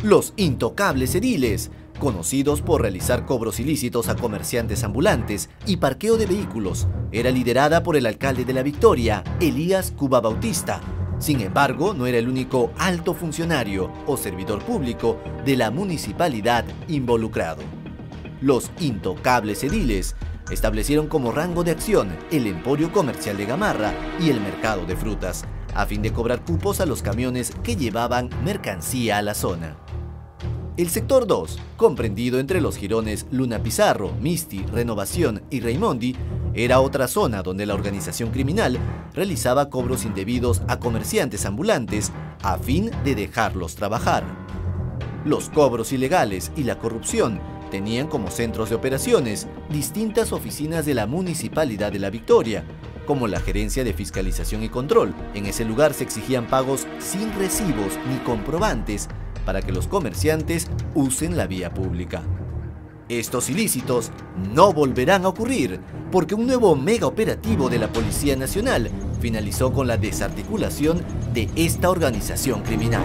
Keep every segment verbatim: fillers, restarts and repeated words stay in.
Los intocables ediles, conocidos por realizar cobros ilícitos a comerciantes ambulantes y parqueo de vehículos, era liderada por el alcalde de La Victoria, Elías Cuba Bautista. Sin embargo, no era el único alto funcionario o servidor público de la municipalidad involucrado. Los intocables ediles establecieron como rango de acción el emporio comercial de Gamarra y el mercado de frutas, a fin de cobrar cupos a los camiones que llevaban mercancía a la zona. El sector dos, comprendido entre los jirones Luna Pizarro, Misti, Renovación y Raimondi, era otra zona donde la organización criminal realizaba cobros indebidos a comerciantes ambulantes a fin de dejarlos trabajar. Los cobros ilegales y la corrupción tenían como centros de operaciones distintas oficinas de la Municipalidad de La Victoria, como la Gerencia de Fiscalización y Control. En ese lugar se exigían pagos sin recibos ni comprobantes para que los comerciantes usen la vía pública. Estos ilícitos no volverán a ocurrir porque un nuevo mega operativo de la Policía Nacional finalizó con la desarticulación de esta organización criminal.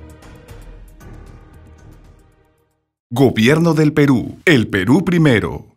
Gobierno del Perú. El Perú primero.